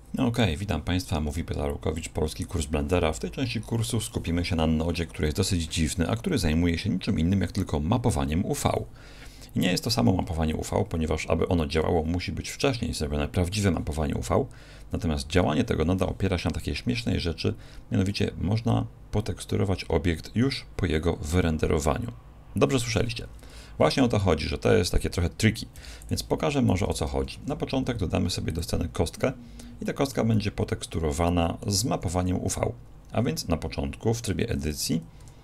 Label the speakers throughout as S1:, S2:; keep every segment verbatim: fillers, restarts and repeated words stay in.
S1: Ok, witam Państwa, mówi Piotr Arłukowicz, polski kurs Blendera. W tej części kursu skupimy się na nodzie, który jest dosyć dziwny, a który zajmuje się niczym innym jak tylko mapowaniem U V. I nie jest to samo mapowanie U V, ponieważ aby ono działało, musi być wcześniej zrobione prawdziwe mapowanie U V. Natomiast działanie tego noda opiera się na takiej śmiesznej rzeczy, mianowicie można poteksturować obiekt już po jego wyrenderowaniu. Dobrze słyszeliście. Właśnie o to chodzi, że to jest takie trochę tricky, więc pokażę może o co chodzi. Na początek dodamy sobie do sceny kostkę i ta kostka będzie poteksturowana z mapowaniem U V. A więc na początku w trybie edycji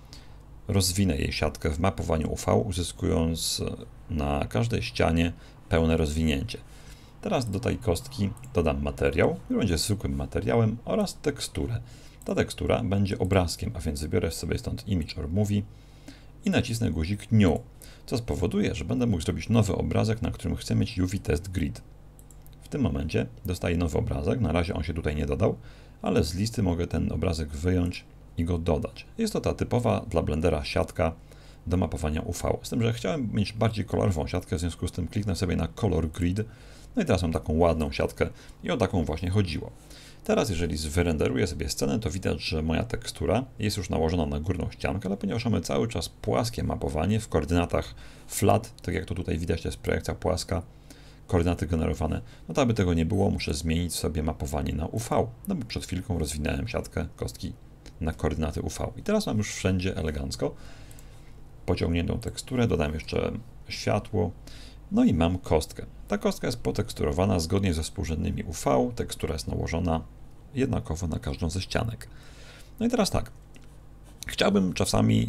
S1: rozwinę jej siatkę w mapowaniu U V, uzyskując na każdej ścianie pełne rozwinięcie. Teraz do tej kostki dodam materiał, który będzie zwykłym materiałem, oraz teksturę. Ta tekstura będzie obrazkiem, a więc wybiorę sobie stąd Image or Movie i nacisnę guzik New, co spowoduje, że będę mógł zrobić nowy obrazek, na którym chcę mieć U V Test Grid. W tym momencie dostaję nowy obrazek, na razie on się tutaj nie dodał, ale z listy mogę ten obrazek wyjąć i go dodać. Jest to ta typowa dla Blendera siatka do mapowania U V. Z tym, że chciałem mieć bardziej kolorową siatkę, w związku z tym kliknę sobie na Color Grid. No i teraz mam taką ładną siatkę i o taką właśnie chodziło. Teraz jeżeli wyrenderuję sobie scenę, to widać, że moja tekstura jest już nałożona na górną ściankę, ale ponieważ mamy cały czas płaskie mapowanie w koordynatach flat, tak jak to tutaj widać, to jest projekcja płaska, koordynaty generowane, no to aby tego nie było, muszę zmienić sobie mapowanie na U V, no bo przed chwilką rozwinąłem siatkę kostki na koordynaty U V. I teraz mam już wszędzie elegancko pociągniętą teksturę, dodam jeszcze światło, no i mam kostkę. Ta kostka jest poteksturowana zgodnie ze współrzędnymi U V, tekstura jest nałożona jednakowo na każdą ze ścianek. No i teraz tak, chciałbym czasami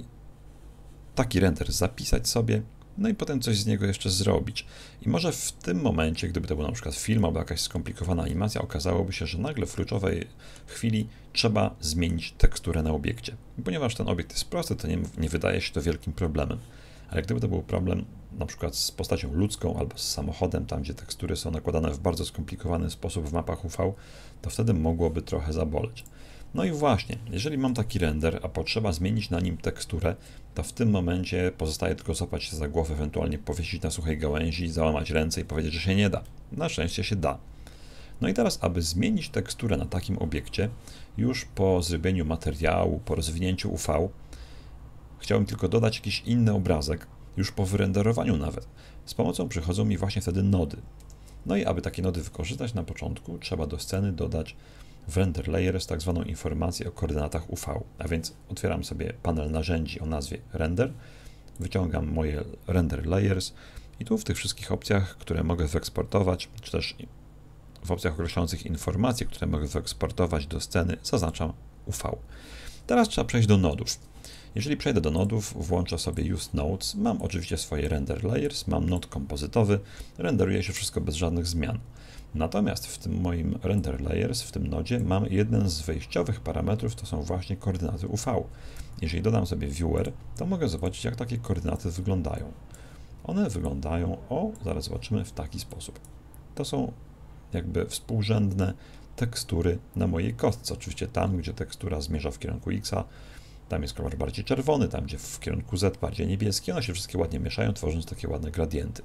S1: taki render zapisać sobie, no i potem coś z niego jeszcze zrobić. I może w tym momencie, gdyby to był na przykład film albo jakaś skomplikowana animacja, okazałoby się, że nagle w kluczowej chwili trzeba zmienić teksturę na obiekcie. I ponieważ ten obiekt jest prosty, to nie, nie wydaje się to wielkim problemem. Ale gdyby to był problem na przykład z postacią ludzką albo z samochodem, tam gdzie tekstury są nakładane w bardzo skomplikowany sposób w mapach U V, to wtedy mogłoby trochę zaboleć. No i właśnie, jeżeli mam taki render, a potrzeba zmienić na nim teksturę, to w tym momencie pozostaje tylko złapać się za głowę, ewentualnie powiesić na suchej gałęzi, załamać ręce i powiedzieć, że się nie da. Na szczęście się da. No i teraz, aby zmienić teksturę na takim obiekcie, już po zrobieniu materiału, po rozwinięciu U V, chciałem tylko dodać jakiś inny obrazek, już po wyrenderowaniu nawet. Z pomocą przychodzą mi właśnie wtedy nody. No i aby takie nody wykorzystać na początku, trzeba do sceny dodać w Render Layers tak zwaną informację o koordynatach U V. A więc otwieram sobie panel narzędzi o nazwie Render, wyciągam moje Render Layers i tu w tych wszystkich opcjach, które mogę wyeksportować, czy też w opcjach określających informacje, które mogę wyeksportować do sceny, zaznaczam U V. Teraz trzeba przejść do nodów. Jeżeli przejdę do nodów, włączę sobie Use Nodes, mam oczywiście swoje Render Layers, mam nod kompozytowy, renderuje się wszystko bez żadnych zmian. Natomiast w tym moim Render Layers, w tym nodzie, mam jeden z wejściowych parametrów, to są właśnie koordynaty U V. Jeżeli dodam sobie Viewer, to mogę zobaczyć, jak takie koordynaty wyglądają. One wyglądają, o, zaraz zobaczymy, w taki sposób. To są jakby współrzędne tekstury na mojej kostce. Oczywiście tam, gdzie tekstura zmierza w kierunku X, tam jest kolor bardziej czerwony, tam gdzie w kierunku Z bardziej niebieski. One się wszystkie ładnie mieszają, tworząc takie ładne gradienty.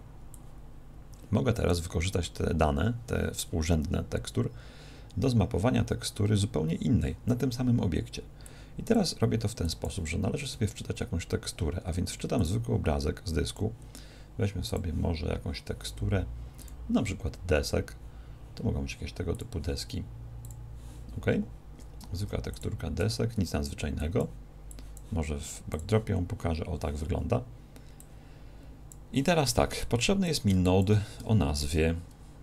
S1: Mogę teraz wykorzystać te dane, te współrzędne tekstur, do zmapowania tekstury zupełnie innej, na tym samym obiekcie. I teraz robię to w ten sposób, że należy sobie wczytać jakąś teksturę, a więc wczytam zwykły obrazek z dysku, weźmy sobie może jakąś teksturę, na przykład desek, to mogą być jakieś tego typu deski, ok? Zwykła teksturka desek, nic nadzwyczajnego, może w backdropie ją pokażę, o tak wygląda. I teraz tak, potrzebny jest mi node o nazwie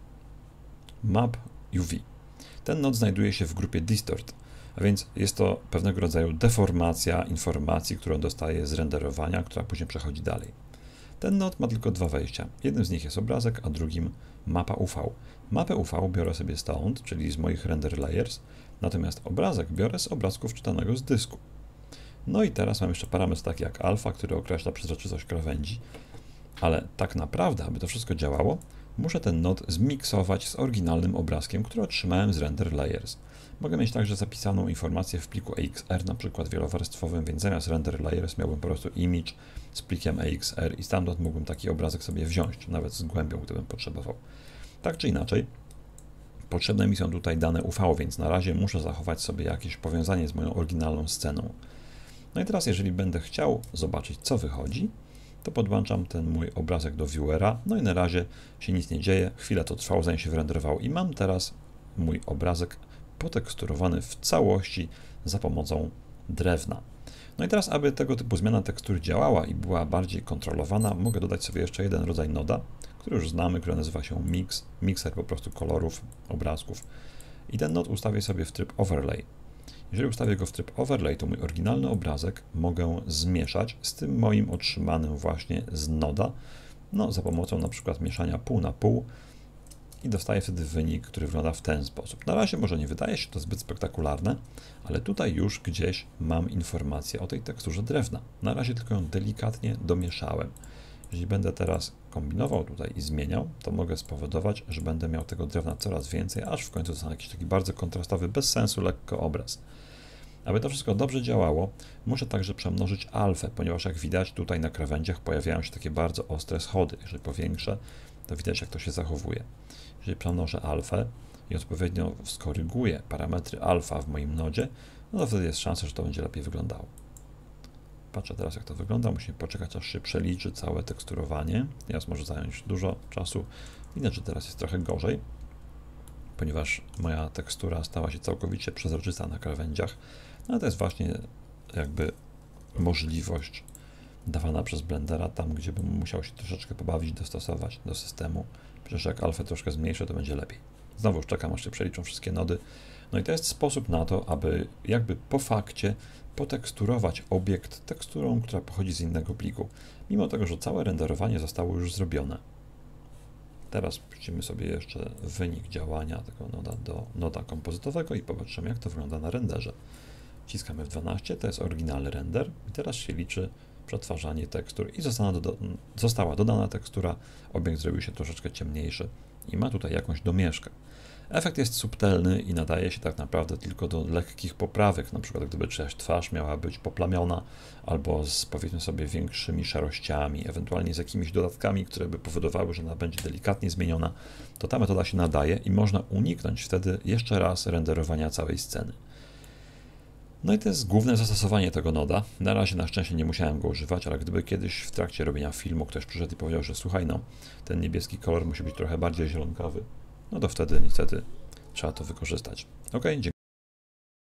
S1: Map U V. Ten node znajduje się w grupie Distort, a więc jest to pewnego rodzaju deformacja informacji, którą dostaję z renderowania, która później przechodzi dalej. Ten node ma tylko dwa wejścia. Jednym z nich jest obrazek, a drugim mapa U V. Mapę U V biorę sobie stąd, czyli z moich Render Layers, natomiast obrazek biorę z obrazku wczytanego z dysku. No i teraz mam jeszcze parametr taki jak alfa, który określa przezroczystość krawędzi, ale tak naprawdę, aby to wszystko działało, muszę ten node zmiksować z oryginalnym obrazkiem, który otrzymałem z Render Layers. Mogę mieć także zapisaną informację w pliku E X R, na przykład wielowarstwowym, więc zamiast Render Layers miałbym po prostu image z plikiem E X R i stamtąd mógłbym taki obrazek sobie wziąć, nawet z głębią, gdybym potrzebował. Tak czy inaczej, Potrzebne mi są tutaj dane U V, więc na razie muszę zachować sobie jakieś powiązanie z moją oryginalną sceną. No i teraz, jeżeli będę chciał zobaczyć, co wychodzi, to podłączam ten mój obrazek do viewera, no i na razie się nic nie dzieje, chwilę to trwało, zanim się wyrenderował i mam teraz mój obrazek poteksturowany w całości za pomocą drewna. No i teraz, aby tego typu zmiana tekstury działała i była bardziej kontrolowana, mogę dodać sobie jeszcze jeden rodzaj noda, który już znamy, który nazywa się Mix, mikser po prostu kolorów, obrazków. I ten nod ustawię sobie w tryb Overlay. Jeżeli ustawię go w tryb Overlay, to mój oryginalny obrazek mogę zmieszać z tym moim otrzymanym właśnie z noda, no za pomocą na przykład mieszania pół na pół i dostaję wtedy wynik, który wygląda w ten sposób. Na razie może nie wydaje się to zbyt spektakularne, ale tutaj już gdzieś mam informację o tej teksturze drewna. Na razie tylko ją delikatnie domieszałem. Jeżeli będę teraz kombinował tutaj i zmieniał, to mogę spowodować, że będę miał tego drewna coraz więcej, aż w końcu dostanę jakiś taki bardzo kontrastowy, bez sensu, lekko obraz. Aby to wszystko dobrze działało, muszę także przemnożyć alfę, ponieważ jak widać tutaj na krawędziach pojawiają się takie bardzo ostre schody. Jeżeli powiększę, to widać, jak to się zachowuje. Jeżeli przemnożę alfę i odpowiednio skoryguję parametry alfa w moim nodzie, no to wtedy jest szansa, że to będzie lepiej wyglądało. Patrzę teraz, jak to wygląda. Musimy poczekać, aż się przeliczy całe teksturowanie. Teraz może zająć dużo czasu. Widać, że teraz jest trochę gorzej, ponieważ moja tekstura stała się całkowicie przezroczysta na krawędziach. No ale to jest właśnie jakby możliwość dawana przez Blendera tam, gdzie bym musiał się troszeczkę pobawić, dostosować do systemu. Przecież jak alfę troszkę zmniejszę, to będzie lepiej. Znowu czekam, aż się przeliczą wszystkie nody. No i to jest sposób na to, aby jakby po fakcie poteksturować obiekt teksturą, która pochodzi z innego pliku, mimo tego, że całe renderowanie zostało już zrobione. Teraz puścimy sobie jeszcze wynik działania tego noda do noda kompozytowego i popatrzymy, jak to wygląda na renderze. Wciskamy F dwanaście, to jest oryginalny render i teraz się liczy przetwarzanie tekstur i została, doda została dodana tekstura, obiekt zrobił się troszeczkę ciemniejszy i ma tutaj jakąś domieszkę. Efekt jest subtelny i nadaje się tak naprawdę tylko do lekkich poprawek, na przykład gdyby czyjaś twarz miała być poplamiona albo z, powiedzmy sobie, większymi szarościami, ewentualnie z jakimiś dodatkami, które by powodowały, że ona będzie delikatnie zmieniona, to ta metoda się nadaje i można uniknąć wtedy jeszcze raz renderowania całej sceny. No i to jest główne zastosowanie tego noda. Na razie na szczęście nie musiałem go używać, ale gdyby kiedyś w trakcie robienia filmu ktoś przyszedł i powiedział, że słuchaj, no, ten niebieski kolor musi być trochę bardziej zielonkawy, no to wtedy niestety trzeba to wykorzystać. Ok, dziękuję.